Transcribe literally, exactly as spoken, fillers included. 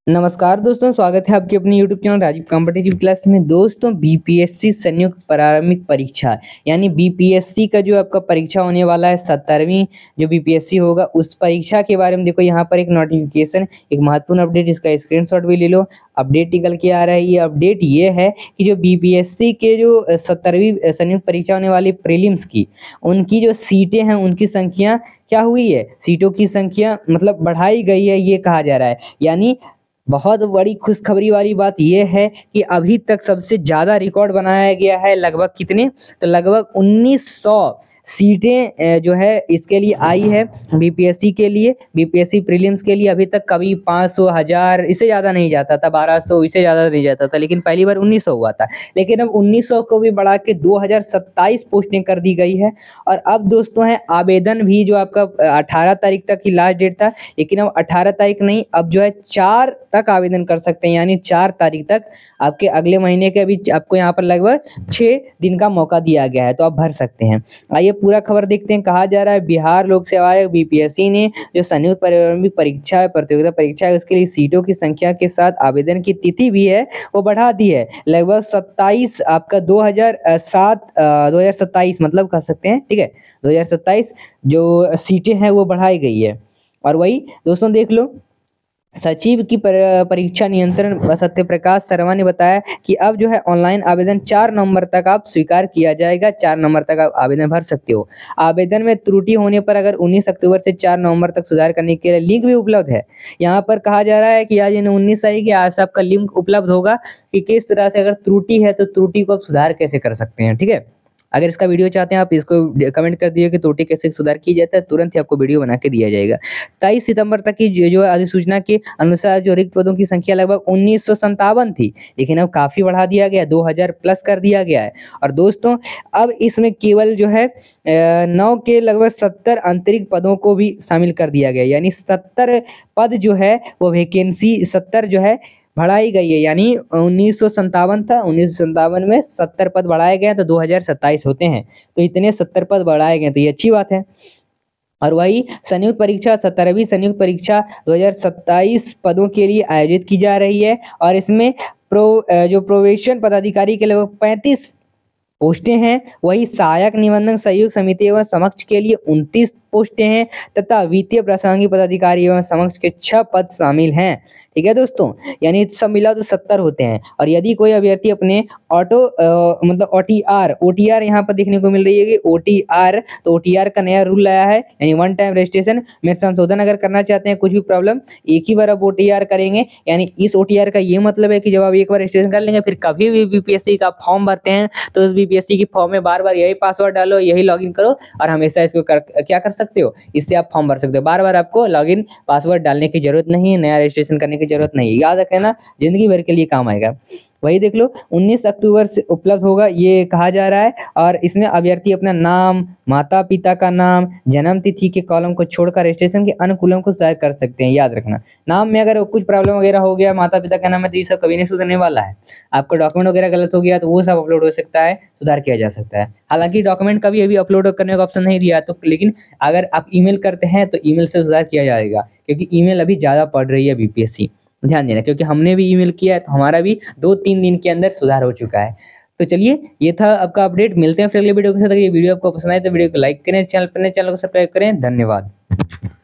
नमस्कार दोस्तों, स्वागत है आपके अपने YouTube channel Rajiv competitive class में। दोस्तों, बीपीएससी संयुक्त प्रारंभिक परीक्षा यानी बीपीएससी का जो आपका परीक्षा होने वाला है, सत्तरवीं जो बीपीएससी होगा, उस परीक्षा के बारे में देखो यहाँ पर एक नोटिफिकेशन, एक महत्वपूर्ण अपडेट, इसका स्क्रीनशॉट भी ले लो। अपडेट निकल के आ रहा है। ये अपडेट ये है कि जो बीपीएससी के जो सत्तरवीं संयुक्त परीक्षा होने वाली प्रीलिम्स की, उनकी जो सीटें हैं, उनकी संख्या क्या हुई है, सीटों की संख्या मतलब बढ़ाई गई है, ये कहा जा रहा है। यानी बहुत बड़ी खुशखबरी वाली बात यह है कि अभी तक सबसे ज़्यादा रिकॉर्ड बनाया गया है। लगभग कितने, तो लगभग उन्नीस सौ सीटें जो है इसके लिए आई है बीपीएससी के लिए, बीपीएससी प्रीलिम्स के लिए। अभी तक कभी पाँच सौ, हज़ार, इससे ज़्यादा नहीं जाता था, बारह सौ, इससे ज़्यादा नहीं जाता था, लेकिन पहली बार उन्नीस सौ हुआ था। लेकिन अब उन्नीस सौ को भी बढ़ा के दो हज़ार सत्ताईस पोस्टें कर दी गई है। और अब दोस्तों है आवेदन भी, जो आपका अठारह तारीख तक की लास्ट डेट था, लेकिन अब अठारह तारीख नहीं, अब जो है चार तक आवेदन कर सकते हैं। यानी चार तारीख तक आपके अगले महीने के, अभी आपको यहाँ पर लगभग छः दिन का मौका दिया गया है, तो आप भर सकते हैं। आइए पूरा खबर देखते हैं। कहा जा रहा है बिहार लोक सेवा आयोग बीपीएससी ने जो संयुक्त प्रारंभिक परीक्षा है, प्रतियोगिता परीक्षा है, उसके लिए सीटों की संख्या के साथ आवेदन की तिथि भी है वो बढ़ा दी है। लगभग सत्ताईस आपका दो हजार सात दो हजार सत्ताईस मतलब कह सकते हैं, ठीक है, दो हजार सत्ताईस जो सीटें हैं वो बढ़ाई गई है। और वही दोस्तों देख लो, सचिव की परीक्षा नियंत्रण सत्य प्रकाश शर्मा ने बताया कि अब जो है ऑनलाइन आवेदन चार नवंबर तक आप स्वीकार किया जाएगा। चार नवंबर तक आप आवेदन भर सकते हो। आवेदन में त्रुटि होने पर अगर उन्नीस अक्टूबर से चार नवंबर तक सुधार करने के लिए लिंक भी उपलब्ध है। यहाँ पर कहा जा रहा है कि आज यानी उन्नीस तारीख के आज आपका लिंक उपलब्ध होगा कि किस तरह से अगर त्रुटि है तो त्रुटि को आप सुधार कैसे कर सकते हैं। ठीक है, अगर इसका वीडियो चाहते हैं आप इसको कमेंट कर दिए कि त्रुटि कैसे सुधार की जाता है, तुरंत ही आपको वीडियो बना के दिया जाएगा। तेईस सितंबर तक की जो अधिसूचना के अनुसार जो रिक्त पदों की संख्या लगभग उन्नीस सौ संतावन थी, लेकिन अब काफ़ी बढ़ा दिया गया, दो हज़ार प्लस कर दिया गया है। और दोस्तों अब इसमें केवल जो है नौ के लगभग सत्तर आंतरिक पदों को भी शामिल कर दिया गया। यानी सत्तर पद जो है वो वैकेंसी सत्तर जो है बढ़ाई गई है। यानी उन्नीस सौ संतावन था, उन्नीस सौ संतावन में सत्तर पद बढ़ाए गए तो दो हज़ार सत्ताईस होते हैं, तो इतने सत्तर पद बढ़ाए गए, तो ये अच्छी बात है। और वही संयुक्त परीक्षा सत्तरवीं संयुक्त परीक्षा दो हज़ार सत्ताईस पदों के लिए आयोजित की जा रही है। और इसमें प्रो जो प्रोबेशन पदाधिकारी के लगभग पैंतीस पोस्टें हैं। वही सहायक निबंधक सहयोग समिति एवं समक्ष के लिए उनतीस पोस्टें हैं तथा वित्तीय प्रासंगिक पदाधिकारी एवं समक्ष के छह पद शामिल हैं। ठीक है दोस्तों, यानी सब मिला तो सत्तर होते हैं। और यदि कोई अभ्यर्थी अपने ऑटो मतलब ओटीआर ओटीआर यहाँ पर देखने को मिल रही है कि ओटीआर, तो ओटीआर का नया रूल आया है, यानी वन टाइम रजिस्ट्रेशन में संशोधन अगर करना चाहते हैं, कुछ भी प्रॉब्लम, एक ही बार आप ओटीआर करेंगे। यानी इस ओटीआर का ये मतलब है कि जब आप एक बार रजिस्ट्रेशन कर लेंगे, फिर कभी भी बीपीएससी का फॉर्म भरते हैं तो उस बीपीएससी की फॉर्म में बार बार यही पासवर्ड डालो, यही लॉगिन करो और हमेशा इसको कर, क्या कर सकते हो, इससे आप फॉर्म भर सकते हो। बार बार आपको लॉगिन पासवर्ड डालने की जरूरत नहीं है, नया रजिस्ट्रेशन करने की जरूरत नहीं है। याद रखना, जिंदगी भर के लिए काम आएगा। वही देख लो, उन्नीस अक्टूबर से उपलब्ध होगा ये कहा जा रहा है। और इसमें अभ्यर्थी अपना नाम, माता पिता का नाम, जन्म तिथि के कॉलम को छोड़कर रजिस्ट्रेशन के अन्य कॉलम को सुधार कर सकते हैं। याद रखना, नाम में अगर कुछ प्रॉब्लम वगैरह हो गया, माता पिता का नाम है, तो ये सब कभी नहीं सुधरने वाला है। आपका डॉक्यूमेंट वगैरह गलत हो गया तो वो सब अपलोड हो सकता है, सुधार किया जा सकता है। हालांकि डॉक्यूमेंट कभी अभी अपलोड करने का ऑप्शन नहीं दिया, तो लेकिन अगर आप ईमेल करते हैं तो ईमेल से सुधार किया जाएगा, क्योंकि ईमेल अभी ज़्यादा पढ़ रही है बीपीएससी। ध्यान देना, क्योंकि हमने भी ईमेल किया है तो हमारा भी दो तीन दिन के अंदर सुधार हो चुका है। तो चलिए, ये था आपका अपडेट। मिलते हैं फिर अगले वीडियो के साथ। ये वीडियो आपको पसंद आए तो वीडियो को लाइक करें, चैनल पर नए चैनल को सब्सक्राइब करें। धन्यवाद।